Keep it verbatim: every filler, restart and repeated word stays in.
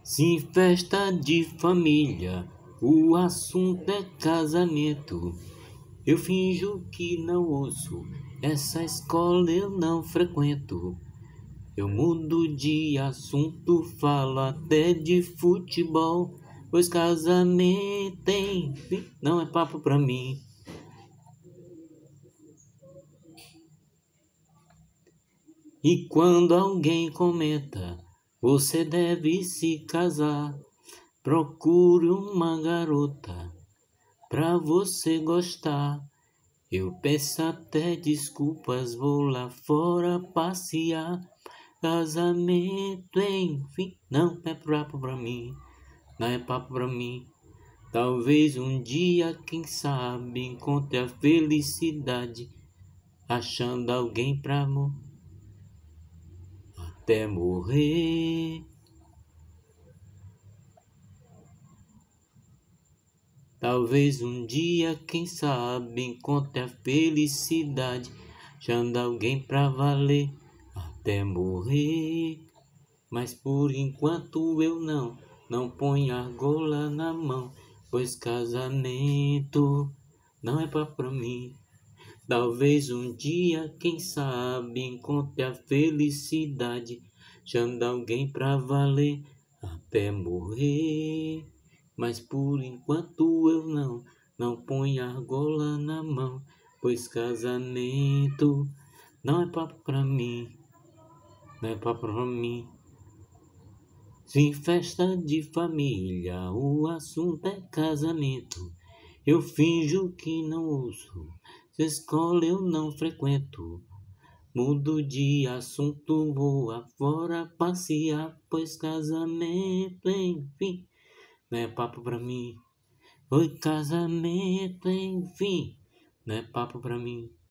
Se festa de família, o assunto é casamento. Eu finjo que não ouço, essa escola eu não frequento. Eu mudo de assunto, falo até de futebol, pois casamento, enfim, não é papo pra mim. E quando alguém comenta, você deve se casar, procure uma garota pra você gostar. Eu peço até desculpas, vou lá fora passear. Casamento, enfim, não é papo pra mim, não é papo pra mim. Talvez um dia, quem sabe, encontre a felicidade, achando alguém pra amor até morrer. Talvez um dia, quem sabe, encontre a felicidade, achando alguém pra valer até morrer. Mas por enquanto eu não, não ponho argola na mão, pois casamento não é papo pra mim. Talvez um dia, quem sabe, encontre a felicidade, achando alguém pra valer até morrer. Mas por enquanto eu não, não ponho argola na mão, pois casamento não é papo pra mim, não é papo pra mim. Se festa de família, o assunto é casamento. Eu finjo que não ouço, se escola eu não frequento. Mudo de assunto, vou afora passear, pois casamento, enfim, não é papo pra mim. Oi, casamento, enfim, não é papo pra mim.